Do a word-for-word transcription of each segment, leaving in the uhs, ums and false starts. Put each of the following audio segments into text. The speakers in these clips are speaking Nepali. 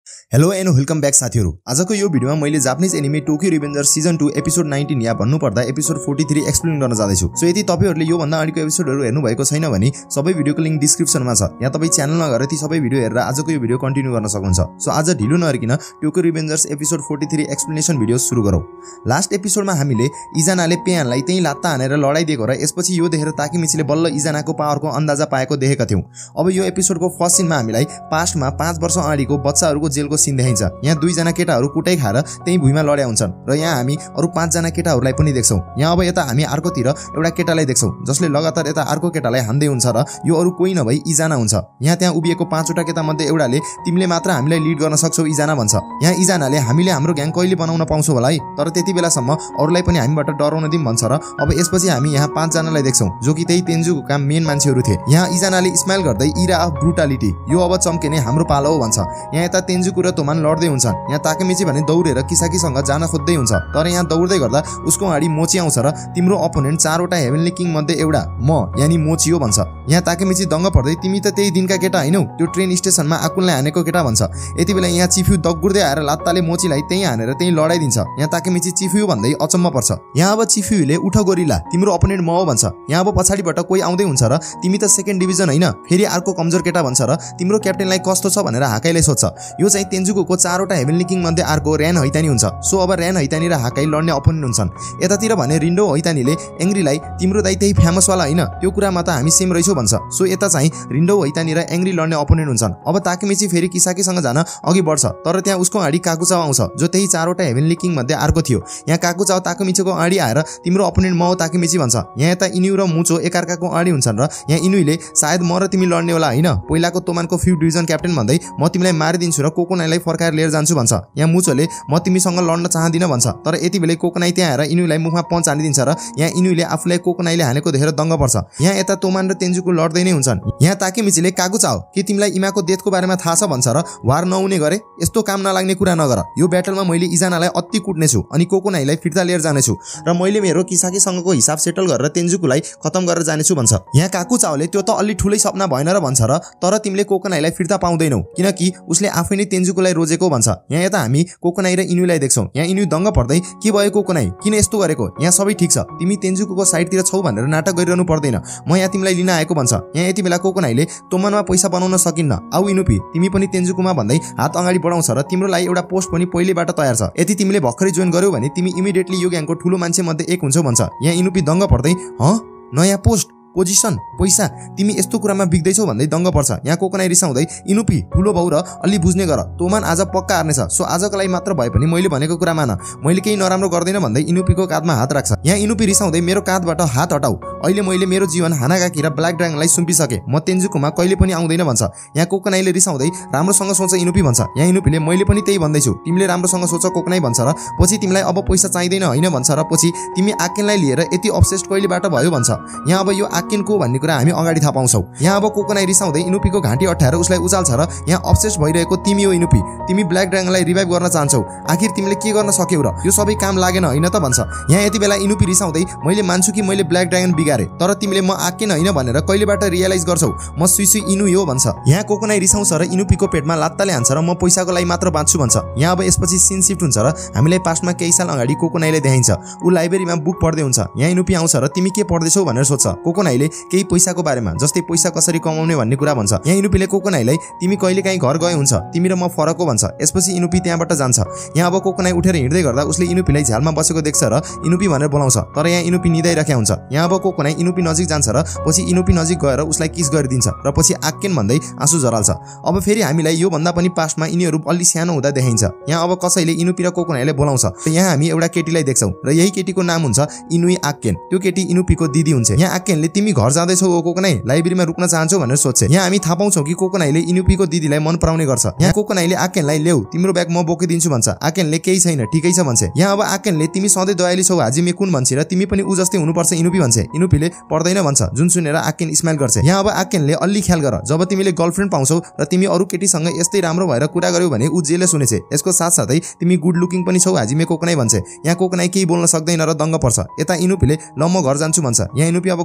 हेलो एन्ड वेलकम ब्याक साथीहरु। आजको यो भिडियोमा मैले Japanese anime Tokyo Revengers season two episode nineteen या भन्नुपर्दा एपिसोड फोर्टी थ्री एक्सप्लेन गर्न जाँदैछु। सो यदि तपाईहरुले यो भन्दा अगाडिको एपिसोडहरु हेर्नु भएको छैन भने सबै भिडियोको लिंक डिस्क्रिप्सनमा छ। यहाँ तपाई च्यानलमा गएर ती सबै भिडियो हेरेर आजको यो भिडियो कन्टिन्यू गर्न सक्नुहुन्छ। सो आज ढिलो नगरिकन Tokyo Revengers episode forty three explanation video सुरु गरौँ। लास्ट एपिसोडमा हामीले इजानाले पेयानलाई त्यही लात्ता हानेर लडाई दिएको र यसपछि यो देखेर ताकेमिचीले बल्ल इजानाको पावरको अन्दाजा पाएको देखेका थियौं। अब यो एपिसोडको फर्स्ट सिनमा हामीलाई पास्टमा पाँच वर्ष अगाडिको बच्चाहरुको जेलको सिन देखाइन्छ। यहाँ दुई जना केटाहरु कुटाई खाएर त्यही भुइँमा लड्या हुन्छन् र यहाँ हामी अरु पाँच जना केटाहरुलाई पनि देख्छौं। यहाँ अब यता हामी अर्कोतिर एउटा केटालाई देख्छौं जसले लगातार यता अर्को केटालाई हान्दै हुन्छ र यो अरु कोही नभई इजाना हुन्छ। यहाँ त्यहाँ उभिएको पाँचवटा केटा मध्ये एउटाले तिमीले मात्र हामीलाई लिड गर्न सक्छौ इजाना भन्छ। यहाँ इजानाले हामीले हाम्रो ग्याङ कहिले बनाउन पाउँछौ होला है, तर त्यति बेलासम्म अरूलाई पनि हामीबाट डराउन दिम भन्छ र अब यसपछि हामी यहाँ पाँच जनालाई देख्छौं जो कि त्यही तेन्जुको काम मेन मान्छेहरु थिए। यहाँ इजानाले स्माइल गर्दै इरा अफ ब्रुटालिटी यो अब चम्किने हाम्रो पालो हो भन्छ। यहाँ यता तेन्जुको र तोमान लड्दै हुन्छन्। यहाँ ताकेमिची भने दौडेर किसाकीसँग जान खोज्दै हुन्छ, तर यहाँ दौड्दै गर्दा उसको अगाडि मोची आउँछ र तिम्रो अपोनेन्ट चारवटा हेभेनली किङ मध्ये एउटा म यानी मोची हो भन्छ। यहाँ ताकेमिची दंग पर्दै तिमी त त्यही दिनका केटा हैनौ त्यो ट्रेन स्टेशनमा आकुललाई हानेको केटा भन्छ। यति बेला यहाँ चिफ्यू दगुर्दै आएर लात्ताले मोचीलाई त्यही हानेर त्यही लडाइदिन्छ। यहाँ ताकेमिची चिफ्यू भन्दै अचम्म पर्छ। यहाँ अब चिफ्यूले उठ गोरिला तिम्रो अपोनेन्ट म हो भन्छ। यहाँ अब पछाडीबाट कोही आउँदै हुन्छ र तिमी त सेकेन्ड डिभिजन हैन फेरि अर्को कमजोर केटा भन्छ र तिम्रो क्याप्टेनलाई कस्तो छ भनेर हाकाइले सोध्छ। यो चाहिँ तेन्जुको चारवटा हेभेनली किङ मध्ये अर्को र्यान हैतानी हुन्छ। सो अब र्यान हैतानी र हाकाइ लड्ने अपोनेन्ट हुन्छन्। यतातिर भने रिन्डो हैतानीले एङ्ग्रीलाई तिम्रो दाइ त्यही फेमस वाला हैन त्यो कुरामा त हामी सेम रहिछौ भन्छ। सो यता चाहिँ रिन्डो हैतानी र एङ्ग्री लड्ने अपोनेन्ट हुन्छन्। अब ताकेमिची फेरि किसाकीसँग जान अघि बढ्छ, तर त्यहाँ उसको अगाडि काकुचाओ आउँछ जो त्यही चारवटा हेभेनली किङ मध्ये अर्को थियो। यहाँ काकुचाओ ताकेमिचीको अगाडि आएर तिम्रो अपोनेन्ट म हो ताकेमिची भन्छ। यहाँ यता इन्यु र मुचो एकअर्काको अगाडि हुन्छन् र यहाँ इन्युले सायद म र तिमी लड्ने होला हैन पहिलाको तोमानको फ्यू डिभिजन क्याप्टेन भन्दै म तिमीलाई मारिदिन्छु र कोकोनाईलाई फर्काएर लिएर जान्छु भन्छ। यहाँ मुचोले म तिमीसँग लड्न चाहदिन भन्छ, तर यति बेलै कोकोनाई त्यहाँ आएर इन्युलाई मुखमा पञ्च हानिदिन्छ र यहाँ इन्युले आफूलाई कोकोनाईले हानेको देखेर दंग पर्छ। यहाँ यता तोमान र तेन्जुको लड्दै नै हुन्छन्। यहाँ ताकेमिचीले काकुचाओ के तिमीलाई इमाको डेथको बारेमा थाहा छ भन्छ र वार नहुने गरे यस्तो काम नलाग्ने कुरा नगर। यो ब्याटलमा मैले इजानालाई अति कुट्नेछु अनि कोकोनाईलाई फिर्ता लिएर जानेछु र मैले मेरो किसाकीसँगको हिसाब सेटल गरेर तेन्जुकुलाई खतम गरेर जानेछु भन्छ। यहाँ काकुचाओले त्यो त अलि ठुलै सपना भएन र भन्छ र तर तिमीले कोकोनाईलाई फिर्ता पाउँदैनौ किनकि उसले आफै नै तेन्जुकुलाई रोजेको भन्छ। यहाँ यता हामी कोकोनाई र इन्युलाई देख्छौं। यहाँ इन्यु दंग पर्दै के भयो कोकोनाई किन यस्तो गरेको, यहाँ सबै ठीक छ तिमी तेन्जुको साइडतिर छौ भनेर नाटक गरिरहनु पर्दैन, म यहाँ तिमीलाई लिन आएको भन्छ। यहाँ यति बेला कोकोनाईले तोमानमा पैसा बनाउन सकिन्न आउ इनुपी तिमी पनि तेन्जुकुमा भन्दै हात अगाडि बढाउँछ र तिम्रो लागि एउटा पोस्ट पनि पहिलेबाट तयार छ। यदि तिमीले भर्खरै जोइन गर्यौ भने तिमी इमिडिएटली यो ग्याङको ठुलो मान्छे मध्ये एक हुन्छौ भन्छ। यहाँ इनुपी दंग पर्दै ह नयाँ पोस्ट पोजिसन पैसा तिमी यस्तो कुरामा बिग्दैछौ भन्दै दंग पर्छ। यहाँ कोकोनाई रिसाउँदै इनुपी ठुलो भाउ र अलि बुझ्ने गर तोमान आज पक्का हार्नेछ, सो आजको लागि मात्र भए पनि मैले भनेको कुरा मान, मैले केही नराम्रो गर्दैन भन्दै इनुपीको काँधमा हात राख्छ। यहाँ इनुपी रिसाउँदै मेरो काँधबाट हात हटाऊ, अहिले मैले मेरो जीवन हानागाकी र ब्ल्याक ड्रागनलाई सुम्पिसके, म तेन्जुकुमा कहिले पनि आउँदैन भन्छ। यहाँ कोकोनाईले रिसाउँदै राम्रोसँग सोच इनुपी भन्छ। यहाँ इनुपीले मैले पनि त्यही भन्दैछु तिमीले राम्रोसँग सोच कोकोनाई भन्छ र पछि तिमीलाई अब पैसा चाहिँदैन हैन भन्छ र पछि तिमी आकेनलाई लिएर यति अब्सेस्ड कहिलेबाट भयो भन्छ। यहाँ अब यो आकेनको भन्ने कुरा हामी अगाडि थाहा पाउँछौ। यहाँ अब कोकोनाई रिसाउँदै इनुपीको घाँटी अठ्याएर उसलाई उचाल्छ र यहाँ अब्सेस्ड भइरहेको तिमी हो इनुपी, तिमी ब्ल्याक ड्रागनलाई रिभाइभ गर्न चाहन्छौ, आखिर तिमीले के गर्न सक्यौ र यो सबै काम लागेन हैन त भन्छ। यहाँ यति बेला इनुपी रिसाउँदै मैले मान्छु कि मैले ब्ल्याक ड्रागन बिगारे, तर तिमीले म आकेन हैन भनेर कहिलेबाट रियलाइज गर्छौ, म सुइसुई इनु हो भन्छ। यहाँ कोकोनाई रिसाउँछ र इनुपीको पेटमा लात्ताले हान्छ र म पैसाको लागि मात्र बाँच्छु भन्छ। यहाँ अब यसपछि सिन सिफ्ट हुन्छ र हामीलाई पास्टमा केही साल अगाडि कोकोनाईले देखाइन्छ उ लाइब्रेरीमा बुक पढ्दै हुन्छ। यहाँ इनुपी आउँछ र तिमी के पढ्दैछौ भनेर सोध्छ। कोकोनाईले केही पैसाको बारेमा जस्तै पैसा कसरी कमाउने भन्ने कुरा भन्छ। यहाँ इनुपीले कोकोनाईलाई तिमी कहिले काहीँ घर गए हुन्छ तिमी र म फरक हो भन्छ। यसपछि इनुपी त्यहाँबाट जान्छ। यहाँ अब कोकोनाई उठेर हिँड्दै गर्दा उसले इनुपीलाई झ्यालमा बसेको देख्छ र इनुपी भनेर बोलाउँछ, तर यहाँ इनुपी निदाइराखेको हुन्छ। यहाँ अब कोकोनाई इनुपी नजिक जान्छ र पछि इनुपी नजिक गएर उसलाई किस गरिदिन्छ र पछि आक्केन भन्दै आँसु झराल्छ। अब फेरि हामीलाई यो भन्दा पनि पास्टमा यिनीहरू अलि सानो हुँदा देखाइन्छ। यहाँ अब कसैले इनुपी र कोकोनाईलाई बोलाउँछ। यहाँ हामी एउटा केटीलाई देख्छौं र यही केटीको नाम हुन्छ इनुई आक्केन। त्यो केटी इनुपीको दिदी हुन्छ। यहाँ आक्केनले तिमी घर जाँदैछौ ओ कोकोनाई लाइब्रेरीमा रुक्न चाहन्छौ भनेर सोध्छ। यहाँ हामी थाहा पाउँछौं कि कोकोनाईले इनुपीको दिदीलाई मन पराउने गर्छ। यहाँ कोकोनाईले आकेनलाई ल्याऊ तिम्रो ब्याग म बोकिदिन्छु भन्छ। आकेनले केही छैन ठिकै छ भन्छ। यहाँ अब आकेनले तिमी सधैँ दयालु छौ हाजिमे कुन भन्छ र तिमी पनि उ जस्तै हुनुपर्छ इनुपी भन्छ। इनुपीले पर्दैन भन्छ, जुन सुनेर आकेन स्माइल गर्छ। यहाँ अब आकेनले अलि ख्याल गर जब तिमीले गर्लफ्रेन्ड पाउँछौ र तिमी अरु केटीसँग यस्तै राम्रो भएर कुरा गर्यौ भने उ जेले सुनेछ। यसको साथसाथै तिमी गुड लुकिङ पनि छौ हाजिमे कोकोनाई भन्छ। यहाँ कोकोनाई केही बोल्न सक्दैन र दंग पर्छ। यता इनुपीले ल म घर जान्छु भन्छ। यहाँ इनुपी अब घर जान्छ र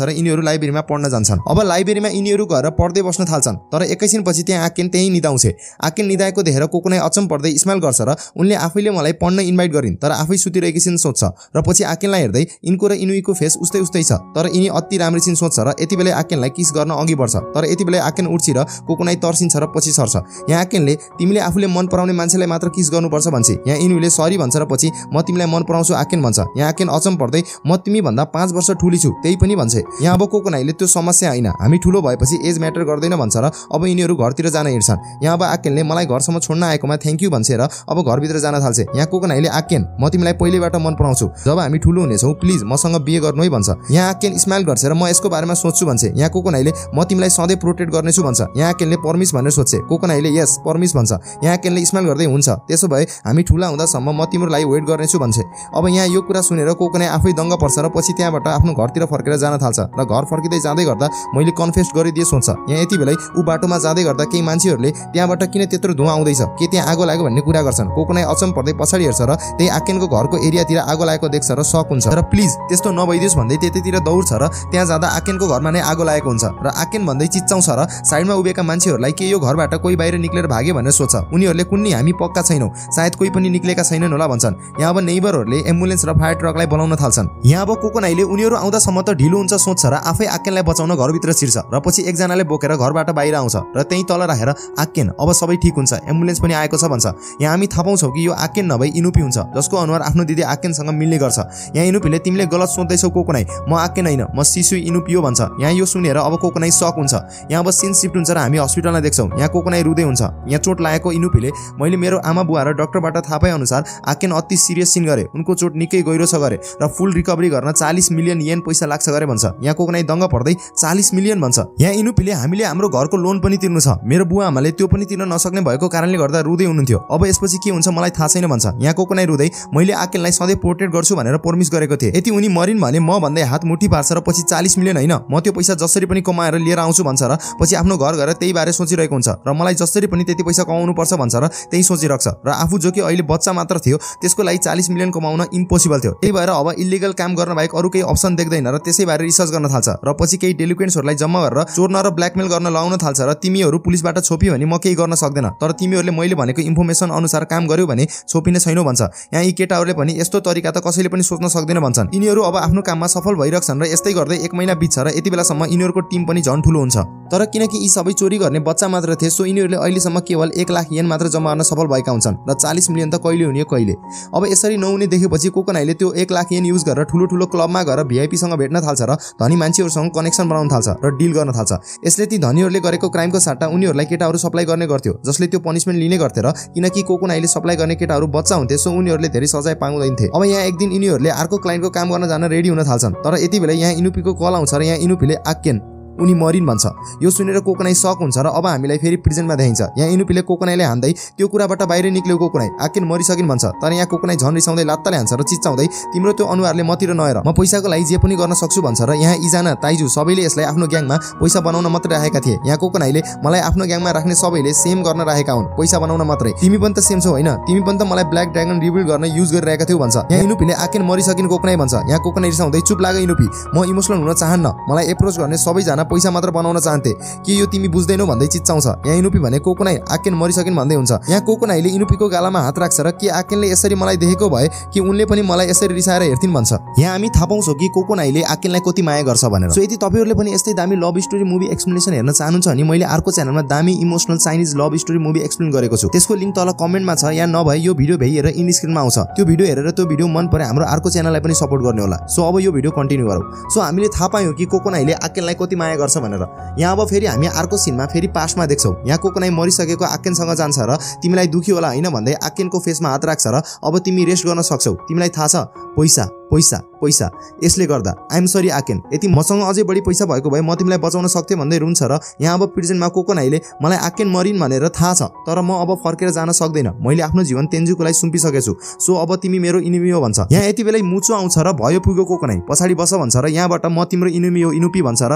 र यिनीहरू लाइब्रेरीमा पढ्न जान्छन्। अब लाइब्रेरीमा यिनीहरू गएर पढ्दै बस्न थाल्छन् तर एकैछिनपछि त्यहाँ आकेन त्यही निदाउँछे। आकेन निदाएको देखेर कोकोनाई अचम्म पर्दै स्माइल गर्छ र उनले आफैले मलाई पढ्न इन्भाइट गरिन् तर आफै सुतिरहेकी छिन् सोच्छ र पछि आकेनलाई हेर्दै इनको र इनुईको फेस उस्तै उस्तै छ तर यिनी अति राम्री छिन् सोच्छ र यति बेला आकेनलाई किस गर्न अघि बढ्छ तर यति बेला आकेन उठ्छ र कोकोनाई तर्सिन्छ र पछि सर्छ। यहाँ आकेनले तिमीले आफूले मन पराउने मान्छेलाई मात्र किस गर्नुपर्छ भन्छ। यहाँ इनुईले सरी भन्छ र पछि म तिमीलाई मन पराउँछु आकेन भन्छ। यहाँ आकेन अचम्म पर्दै म तिमी भन्दा पाँच वर्ष ठुली छु त्यही पनि भन्छ। यहाँ अब कोकोनाईले त्यो समस्या होइन हामी ठुलो भएपछि एज म्याटर गर्दैन भन्छ र अब यिनीहरू घरतिर जान हिँड्छन्। यहाँ अब आकेनले मलाई घरसम्म छोड्न आएकोमा थ्याङ्क यू भन्छ र अब घरभित्र जान थाल्छ। यहाँ कोकोनाईले आकेन म तिमीलाई पहिलेबाट मन पराउँछु जब हामी ठुलो हुनेछौँ प्लिज मसँग बिहे गर्नु है भन्छ। यहाँ आकेन स्माइल गर्छ र म यसको बारेमा सोच्छु भन्छ। यहाँ कोकोनाईले म तिमीलाई सधैँ प्रोटेक्ट गर्नेछु भन्छ। यहाँ आकेनले परमिस भनेर सोध्छे। कोकोनाईले यस परमिस भन्छ। यहाँ आकेनले स्माइल गर्दै हुन्छ त्यसो भए हामी ठुला हुँदासम्म म तिम्रो लागि वेट गर्नेछु भन्छ। अब यहाँ यो कुरा सुनेर कोकोनाई आफै दङ्ग पर्छ र पछि त्यहाँबाट आफ्नो घरतिर फर्केर जान थाल्छ र घर फर्किँदै जाँदै गर्दा मैले कन्फेस गरिदिए सोच्छ। यहाँ यति बेलै ऊ बाटोमा जाँदै गर्दा केही मान्छेहरूले त्यहाँबाट किन त्यत्रो धुवा आउँदैछ के त्यहाँ आगो लाग्यो भन्ने कुरा गर्छन्। कोकोनाई अचम्म पर्दै पछाडि हेर्छ र त्यही आकेनको घरको एरियातिर आगो लागेको देख्छ र सक हुन्छ र प्लिज त्यस्तो नभइदियोस् भन्दै त्यतैतिर दौड्छ र त्यहाँ जाँदा आकेनको घरमा नै आगो लागेको हुन्छ र आकेन भन्दै चिच्चाउँछ र साइडमा उभिएका मान्छेहरूलाई के यो घरबाट कोही बाहिर निक्लेर भाग्यो भनेर सोच्छ। उनीहरूले कुन्नी हामी पक्का छैनौँ सायद कोही पनि निक्लेका छैनन् होला भन्छन्। यहाँ अब नेबरहरूले एम्बुलेन्स र फायर ट्रकलाई बोलाउन थाल्छन्। यहाँ अब कोकोनाईले उनीहरू आउँदासम्म त ढिलो हुन्छ सोच्छ र आफै आकेनलाई बचाउन घरभित्र छिर्छ र पछि एकजनाले बोकेर घरबाट बाहिर आउँछ र त्यही तल राखेर आकेन अब सबै ठिक हुन्छ एम्बुलेन्स पनि आएको छ भन्छ। यहाँ हामी थाहा पाउँछौँ कि यो आकेन नभई इनुपी हुन्छ जसको अनुहार आफ्नो दिदी आकेनसँग मिल्ने गर्छ। यहाँ इनुपीले तिमीले गलत सोच्दैछौ कोकोनाई म आकेन होइन म सिसु इनुपी हो भन्छ। यहाँ यो सुनेर अब कोकोनाई सक हुन्छ। यहाँ अब सिन सिफ्ट हुन्छ र हामी हस्पिटलमा देख्छौँ। यहाँ कोकोनाई रुँदै हुन्छ। यहाँ चोट लागेको इनुपीले मैले मेरो आमा बुवा र डाक्टरबाट थाहा पाए अनुसार आकेन अति सिरियस सिन गरे उनको चोट निकै गहिरो छ गरे र फुल रिकभरी गर्न चालीस मिलियन येन पैसा लाग्छ गरे भन्छ। यहाँ कोकोनाई दङ्ग पर्दै चालीस मिलियन भन्छ। यहाँ इनुपीले हामीले हाम्रो घरको लोन पनि तिर्नु छ मेरो बुवा आमाले त्यो पनि तिर्न नसक्ने भएको कारणले गर्दा रुँदै हुनुहुन्थ्यो अब यसपछि के हुन्छ मलाई थाहा छैन भन्छ। यहाँ कोकोनाई रुँदै मैले आकेनलाई सधैँ प्रोटेक्ट गर्छु भनेर प्रमिस गरेको थिएँ यति उनी मरिन् भने म भन्दै हात मुठी पार्छ र पछि चालीस मिलियन होइन म त्यो पैसा जसरी पनि कमाएर लिएर आउँछु भन्छ र पछि आफ्नो घर गएर त्यही बारे सोचिरहेको हुन्छ र मलाई जसरी पनि त्यति पैसा कमाउनु पर्छ भन्छ र त्यही सोचिरहेको र आफू जो कि अहिले बच्चा मात्र थियो त्यसको लागि चालीस मिलियन कमाउन इम्पोसिबल थियो। त्यही भएर अब इलिगल काम गर्न बाहेक अरू केही अप्सन देख्दैन र त्यसै बारे रिसर्च गर्न थाल्छ र पछि केही डेलिक्वेन्ट्सहरूलाई जम्मा गरेर चोर्न र ब्ल्याकमेल गर्न लगाउन थाल्छ र तिमीहरू पुलिसबाट छोपियो भने म केही गर्न सक्दैन तर तिमीहरूले मैले भनेको इन्फर्मेसन अनुसार काम गर्यो भने छोपिने छैनौ भन्छ। यहाँ यी केटाहरूले पनि यस्तो तरिका त कसैले पनि सोच्न सक्दैन भन्छन्। यिनीहरू अब आफ्नो काममा सफल भइरहेछन् र यस्तै गर्दै एक महिना बित्छ र यति बेलासम्म यिनीहरूको टिम पनि झन् ठुलो हुन्छ तर किनकि यी सबै चोरी गर्ने बच्चा मात्र थिए सो यिनीहरूले अहिलेसम्म केवल एक लाख येन मात्र जम्मा गर्न सफल भएका हुन्छन् र चालीस मिलियन त कहिले हुने कहिले। अब यसरी नहुने देखेपछि कोकोनाईले त्यो एक लाख येन युज गरेर ठुलो ठुलो क्लबमा गएर भिआइपीसँग भेट्न थाल्छ र धनी मान्छेहरूसँग कनेक्सन बनाउन थाल्छ र डिल गर्न थाल्छ। यसले ती धनीहरूले गरेको क्राइमको सट्टा उनीहरूलाई केटाहरू सप्लाई गर्ने गर्थ्यो जसले त्यो पनिसमेन्ट लिने गर्थे र किनकि कोकोनाईले सप्लाई गर्ने केटाहरू बच्चा हुन्थे सो उनीहरूले धेरै सजाय पाउँदैनथे। अब यहाँ एक दिन यिनीहरूले अर्को क्लाइन्टको काम गर्न जान रेडी हुन थाल्छन् तर यति बेला यहाँ इनुपीको कल आउँछ र यहाँ इनुपीले आकेन उनी मरिन् भन्छ। यो सुनेर कोकोनाई सक हुन्छ र अब हामीलाई फेरि प्रिजनमा देखाइन्छ। यहाँ इनुपीले कोकोनाईले हान्दै त्यो कुराबाट बाहिर निक्ल्यो कोकोनाई आकेन मरिसकिन् भन्छ तर यहाँ कोकोनाई झन् रिसाउँदै लात्ताले हान्छ र चिच्चाउँदै तिम्रो त्यो अनुहारले मतिर नहेर म पैसाको लागि जे पनि गर्न सक्छु भन्छ र यहाँ इजाना ताइजु सबैले यसलाई आफ्नो ग्याङमा पैसा बनाउन मात्रै राखेका थिए। यहाँ कोकोनाईले मलाई आफ्नो ग्याङमा राख्ने सबैले सेम गर्न राखेका हुन् पैसा बनाउन मात्रै तिमी पनि त सेम छौ होइन तिमी पनि त मलाई ब्ल्याक ड्रागन रिबिल्ड गर्न युज गरिरहेका थियौ भन्छ। यहाँ इनुपीले आकेन मरिसकिन् कोकोनाई भन्छ। यहाँ कोकोनाई रिसाउँदै चुप लाग इनुपी म इमोसनल हुन चाहन्न मलाई एप्रोच गर्ने सबैजना पैसा मात्र बनाउन चाहन्थे के यो तिमी बुझ्दैनौ भन्दै चिच्चाउँछ। यहाँ इनुपी भने कोकोनाई आकेन मरिसकिन् भन्दै हुन्छ। यहाँ कोकोनाईले इनुपीको गालामा हात राख्छ र के आकेनले यसरी मलाई देखेको भए कि उनले पनि मलाई यसरी रिसाएर हेर्थिन् भन्छ। यहाँ हामी थाहा पाउँछौँ कि कोकोनाईले आकेनलाई कति माया गर्छ भनेर। सो यदि तपाईहरुले पनि यस्तै दामी लभ स्टोरी मुभी एक्सप्लेनेसन हेर्न चाहनुहुन्छ भने मैले अर्को च्यानलमा दामी emotional Chinese love story movie explain गरेको छु त्यसको लिंक तल कमेन्टमा छ या नभए यो भिडियो भइएर इन स्क्रिनमा आउँछ त्यो भिडियो हेरेर त्यो भिडियो मन परे हाम्रो अर्को च्यानललाई पनि सपोर्ट गर्ने होला। सो अब यो भिडियो कन्टिन्यू गरौँ। सो हामीले थाहा पायौं कि कोकोनाईले आकेनलाई कति माया गर्छ भनेर। यहाँ अब फेरि हामी अर्को सिनमा फेरि पास्टमा देख्छौं। यहाँ कोकोनाई मरिसकेको आकेनसँग जान्छ र तिमीलाई दुखी होला हैन भन्दै आकेनको फेसमा हात राख्छ र अब तिमी रेस्ट गर्न सक्छौ तिमीलाई थाहा छ पैसा पैसा पैसा यसले गर्दा आई एम सरी आकेन यति मसँग अझै बढी पैसा भएको भए म तिमीलाई बचाउन सक्थे भन्दै रुन्छ र यहाँ अब प्रिजनमा कोकोनाईले मलाई आकेन मरिन् भनेर थाहा छ तर म अब फर्केर जान सक्दैन मैले आफ्नो जीवन तेन्जुको लागि सुम्पिसकेछु सो अब तिमी मेरो इनिमी हो भन्छ। यहाँ यति बेलै मुचो आउँछ र भयो पुग्यो कोकोनाई पछाडी बस भन्छ र यहाँबाट म तिम्रो इनिमी हो इनुपी भन्छ र यही नै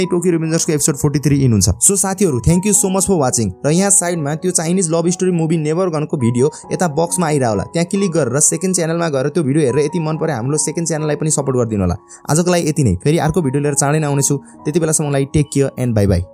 नै टोकियो रिभेन्जर्सको एपिसोड फोर्टी थ्री इन हुन्छ। सो साथीहरू thank you so much for watching. र यहाँ साइडमा त्यो Chinese love story movie never गनको भिडियो यता बक्समा आइरह होला, त्यहाँ क्लिक गरेर सेकेन्ड च्यानलमा गएर त्यो भिडियो हेरेर यति मन पर्यो हाम्रो सेकेन्ड च्यानललाई पनि सपोर्ट गरिदिनु होला। आजको लागि यति नै, फेरि अर्को भिडियो लिएर चाँडै नै आउनेछु। त्यति बेलासम्मलाई take care and bye by.